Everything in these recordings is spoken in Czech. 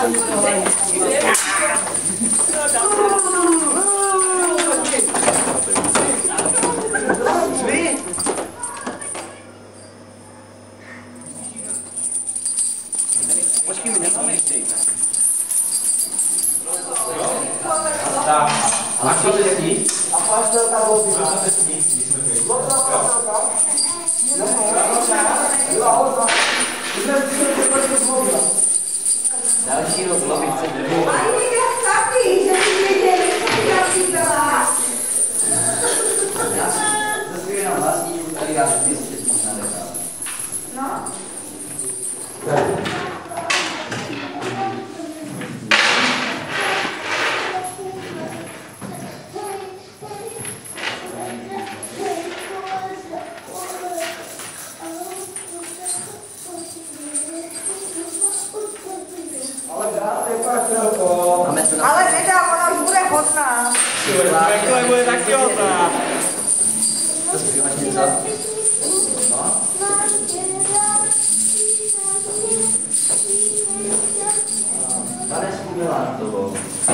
Počkej, mi nezaměstej. Tak, a co to je sníh? A pastelka hloubí. A to je sníh, když jsme chvíli. Další rok lovice druhou. A je jak taky, že si věděli, co já říkala. Zase jenom vlastníku, tady já vysvět možná necháme. No. Ale nedá, ona už bude hodná. Takhle bude taky hodná. To si máš něco? No. Vanesku Milátovou.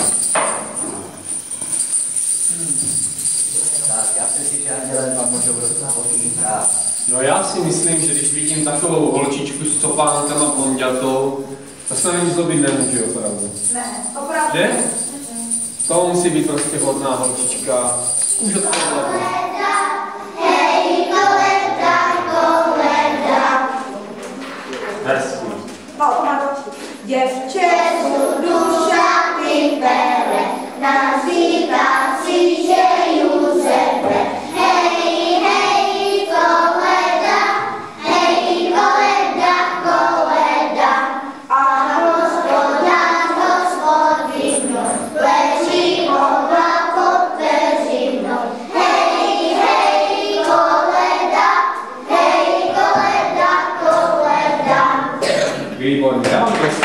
Tak, já si myslím, že Anděle vám můžou dostat okýnka. No já si myslím, že když vidím takovou holčičku s copánkama blonďatou, to se na ní zlobit nemůže opravdu. Ne, opravdu. Že? To musí být prostě hodná holčička. Už od toho. Hej, koleda, koleda. Hezký. No, to má dočky. Děvče z duša ty bere, nazývá si, že Juzefe. Hej, hej, koleda, koleda. A hospodinu, leží oba pod peřinou. Hej, hej, koleda, koleda. Výborně, já vám to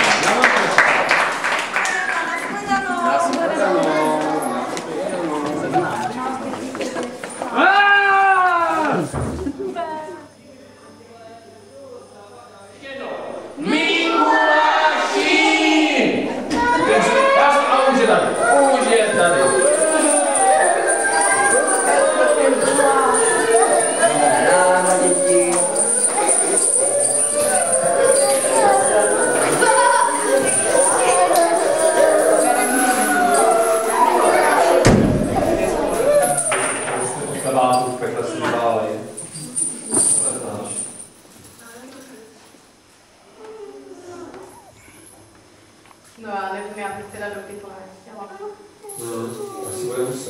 No já nevím, já bych teda do piva nechtěla. asi bude muset.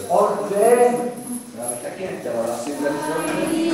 Já bych taky nechtěla, asi budeme zvolit.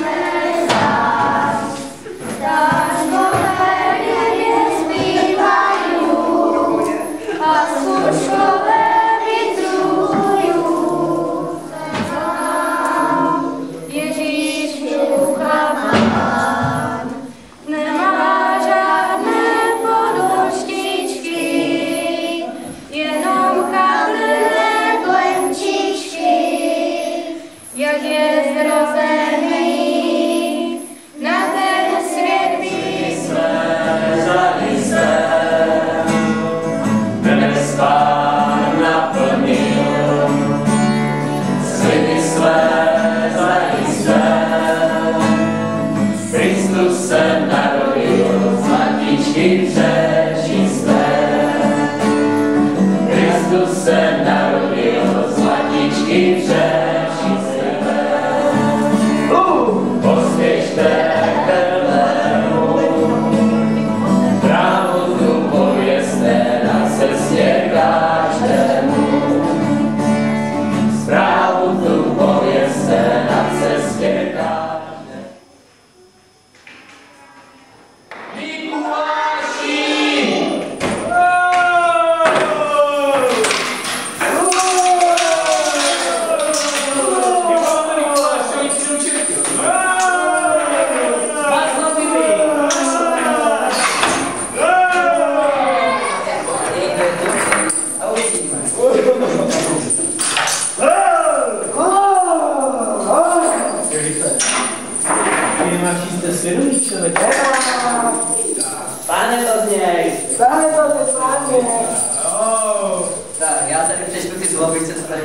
Pane to z něj! Pane to ze Tak, já tady přečtu ty zlobice, co tady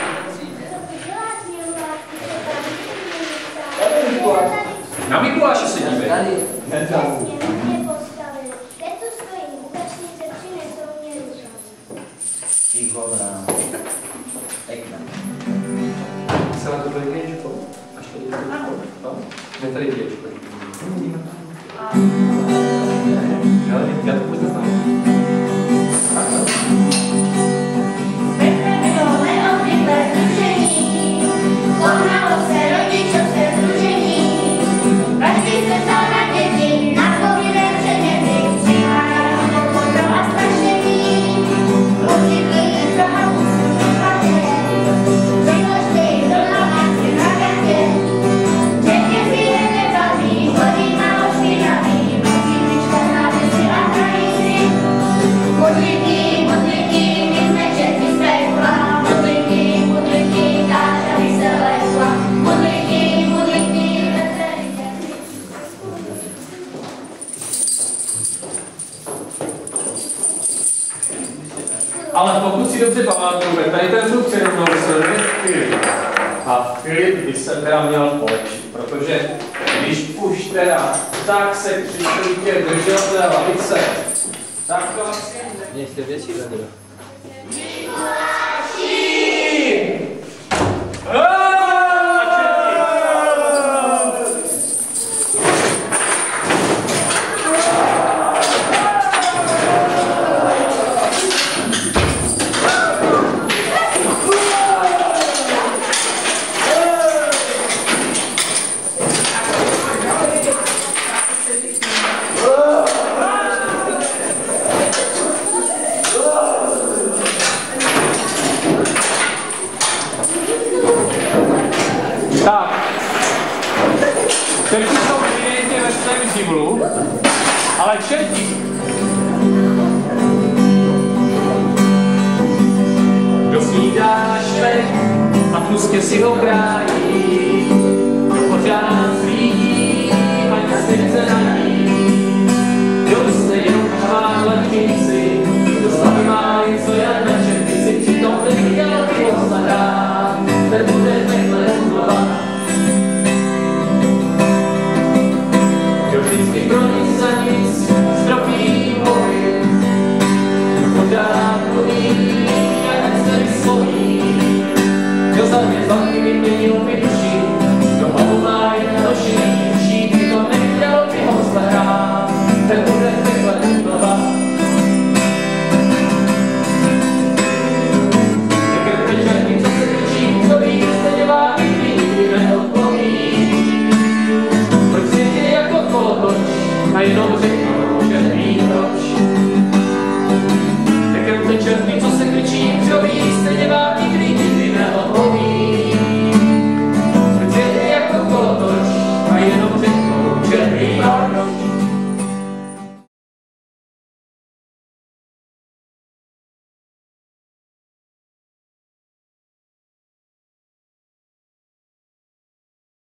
Na Mikuláše se dívej. tady. Šikovná. Pěkná. Se na to bude děčko. Až tady je děčko. Ne, tady je děčko. Já to vůbec neznám. Ale pokud si dobře pamatujeme, tady ten zvuk přerovnou silně Filip. A Filip by se teda měl polepšit, protože když už teda tak se přišlitě držel té lavice, tak to asi... Ještě větší vedro. Tak, teď jsou evidentně ve svém živlu, ale čerti. Kdo snídá švek a tlustě si ho krájí, kdo pořád zlídí, ať se chce na ní.